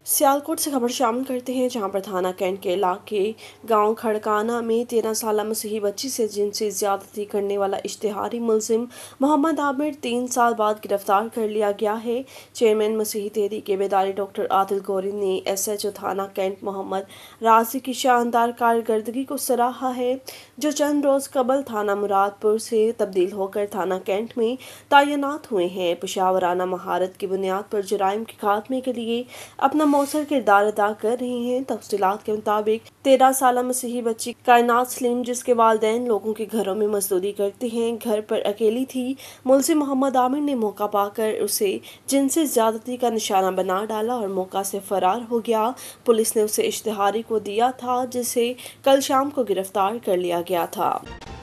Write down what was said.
सियालकोट से खबर शामिल करते हैं, जहां पर थाना कैंट के इलाके गांव खड़काना में 13 साल मसीही बच्ची से जिनसी ज्यादती करने वाला इश्तिहारी मुलजिम मोहम्मद आमिर 3 साल बाद गिरफ्तार कर लिया गया है। चेयरमैन मसीही तहरीक बेदारी डॉक्टर आदिल गौरी ने SHO थाना कैंट मोहम्मद राजी की शानदार कारकर्दगी को सराहा है, जो चंद रोज कबल थाना मुरादपुर से तब्दील होकर थाना कैंट में तैनात हुए हैं। पेशावराना महारत की बुनियाद पर जुराइम के खात्मे के लिए अपना मौसर किरदार अदा कर रहे हैं। तफसीलात के मुताबिक 13 साल मसीही बच्ची कायनात सलीम, जिसके वालिदैन लोगों के घरों में मजदूरी करते हैं, घर पर अकेली थी। मुलजिम मोहम्मद आमिर ने मौका पाकर उसे जिनसी ज्यादती का निशाना बना डाला और मौका से फरार हो गया। पुलिस ने उसे इश्तिहारी को दिया था, जिसे कल शाम को गिरफ्तार कर लिया गया था।